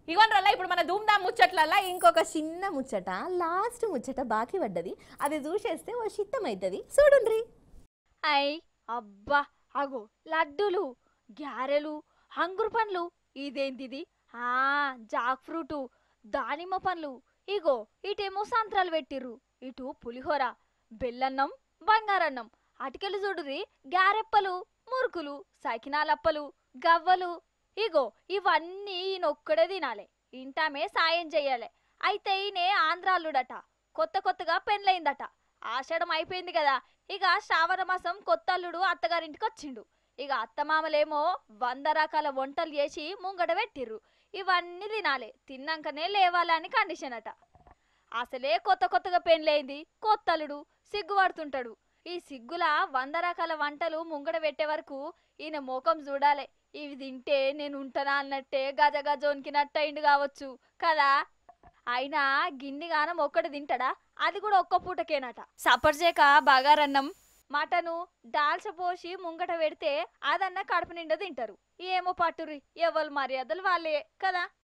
ఇగోనరల్లా ఇప్పుడు మన ధూమ్ధామ్ ముచ్చట్లల్లా ఇంకొక చిన్న ముచ్చట లాస్ట్ ముచ్చట బాకీ పడ్డది. అది చూసేస్తే ఓ చిత్తం అవుతుంది. చూడుండ్రి. ఐ అబ్బా అగో లడ్డూలు గ్యారెలు హంగురు పండ్లు ఇదేంటిది ఆ జాక్ ఫ్రూటు దానిమ్మ పండ్లు ఇగో ఇటేమో సంత్రాలు పెట్టిర్రు ఇటు పులిహోర బెల్లన్నం బంగారన్నం అటికెలు చూడుర్రి గ్యారెప్పలు మురుకులు సకినాలప్పలు గవ్వలు ఇగో ఇవన్నీ ఈయనొక్కడే తినాలే ఇంటామే సాయం చెయ్యాలి అయితే ఈయనే ఆంధ్రాలుడట కొత్త కొత్తగా పెండ్లైందట ఆషాఢం అయిపోయింది కదా ఇక శ్రావణ మాసం కొత్త అల్లుడు అత్తగారింటికి వచ్చిండు ఇక అత్తమామలేమో 100 రకాల వంటలు చేసి ముంగట పెట్టిర్రు ఇవన్నీ తినాలి తిన్నాకనే లేవాలని కండిషన్ అట అసలే కొత్త కొత్తగా పెండ్లైంది కొత్త అల్లుడు సిగ్గుపడుతుంటాడు ఈ సిగ్గుల 100 రకాల వంటలు ముంగట పెట్టే వరకు ఈయన మోకం చూడాలి ఇవి తింటే నేను ఉంటానా అన్నట్టే గజ గజోన్కినట్టయిండు కావచ్చు కదా అయినా గిన్నిగానం ఒక్కటి తింటాడా అది కూడా ఒక్క పూటకేనట సపర్జేక బగారన్నం మటను దాల్చ పోసి ముంగట పెడితే అదన్న కడుపు నిండా తింటారు ఏమో పట్టురి ఎవరు మర్యాదలు వాళ్ళే కదా